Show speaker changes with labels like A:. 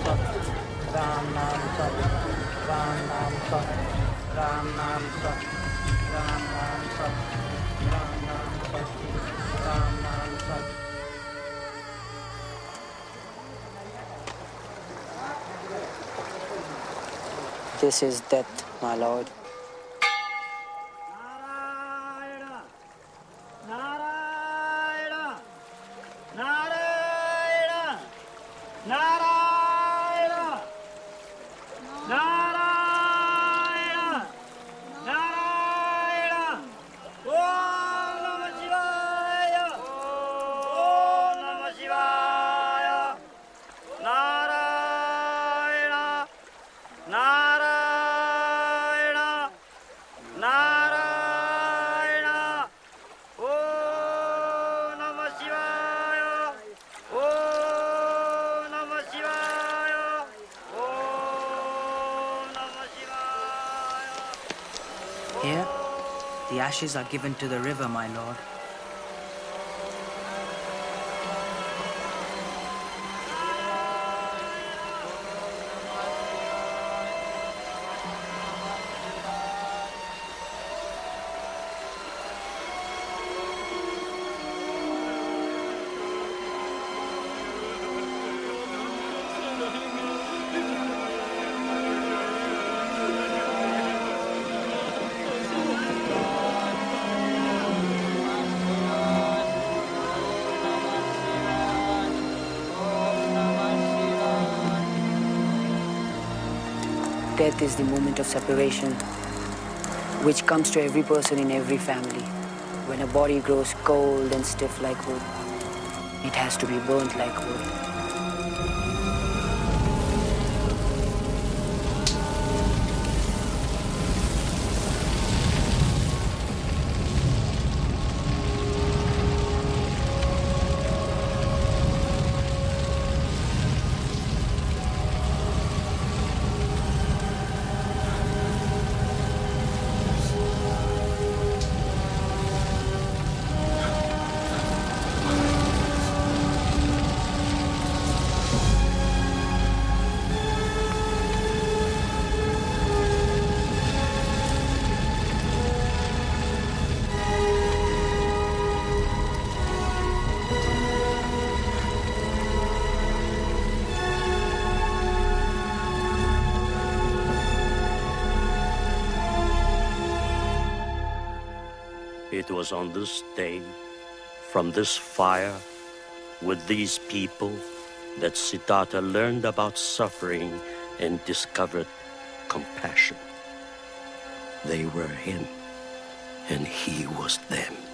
A: Sat, Ram Nam Sat, Ram Nam Sat, Ram Nam Sat, Ram Nam Sat, Ram Nam Sat, Ram Nam Sat. This is death, my lord.
B: Narayana, Narayana, Narayana, Narayana, Narayana, Om Namah Shivaya, Om Namah Shivaya, Narayana, Narayana, Narayana, Om Namah Shivaya, Om Namah Shivaya, Om Namah Shivaya.
A: Here, the ashes are given to the river, my lord. Death is the moment of separation, which comes to every person in every family. When a body grows cold and stiff like wood, it has to be burnt like wood.
C: It was on this day, from this fire, with these people, that Siddhartha learned about suffering and discovered compassion. They were him, and he was them.